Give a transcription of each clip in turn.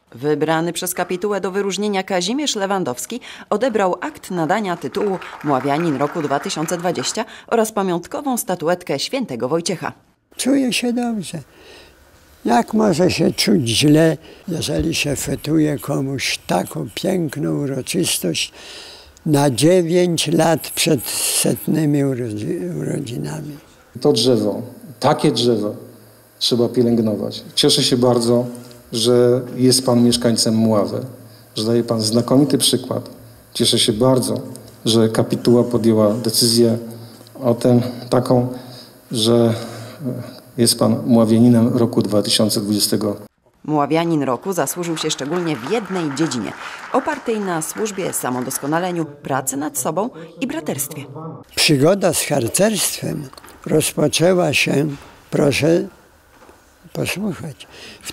Wybrany przez kapitułę do wyróżnienia Kazimierz Lewandowski odebrał akt nadania tytułu Muławianin roku 2020 oraz pamiątkową statuetkę Świętego Wojciecha. Czuję się dobrze. Jak może się czuć źle, jeżeli się fetuje komuś taką piękną uroczystość na 9 lat przed setnymi urodzinami? To drzewo, takie drzewo trzeba pielęgnować. Cieszę się bardzo, że jest Pan mieszkańcem Mławy, że daje Pan znakomity przykład. Cieszę się bardzo, że kapituła podjęła decyzję o tym taką, że jest Pan Muławianinem roku 2020. Muławianin roku zasłużył się szczególnie w jednej dziedzinie, opartej na służbie, samodoskonaleniu, pracy nad sobą i braterstwie. Przygoda z harcerstwem rozpoczęła się, proszę posłuchać, w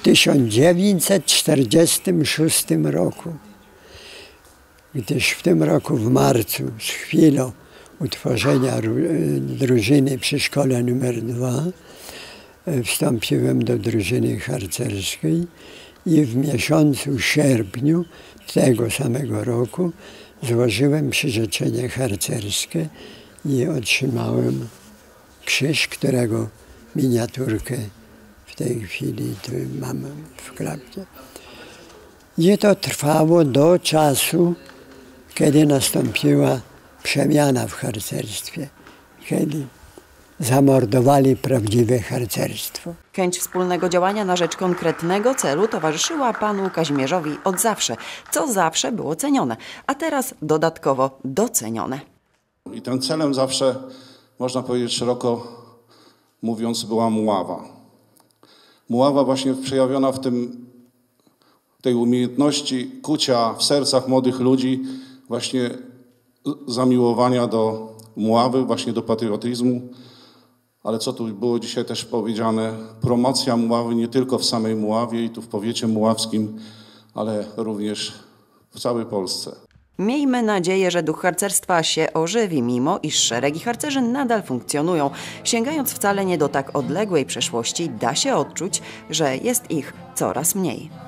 1946 roku, gdyż w tym roku w marcu, z chwilą utworzenia drużyny przy szkole nr 2, wstąpiłem do drużyny harcerskiej i w miesiącu sierpniu tego samego roku złożyłem przyrzeczenie harcerskie i otrzymałem krzyż, którego miniaturkę w tej chwili tu mam w klapce. I to trwało do czasu, kiedy nastąpiła przemiana w harcerstwie, kiedy zamordowali prawdziwe harcerstwo. Chęć wspólnego działania na rzecz konkretnego celu towarzyszyła panu Kazimierzowi od zawsze, co zawsze było cenione, a teraz dodatkowo docenione. I tym celem zawsze, można powiedzieć szeroko mówiąc, była Mława. Mława właśnie przejawiona w tej umiejętności kucia w sercach młodych ludzi właśnie zamiłowania do Mławy, właśnie do patriotyzmu. Ale co tu było dzisiaj też powiedziane, promocja Mławy nie tylko w samej Mławie i tu w powiecie mławskim, ale również w całej Polsce. Miejmy nadzieję, że duch harcerstwa się ożywi, mimo iż szeregi harcerzy nadal funkcjonują. Sięgając wcale nie do tak odległej przeszłości, da się odczuć, że jest ich coraz mniej.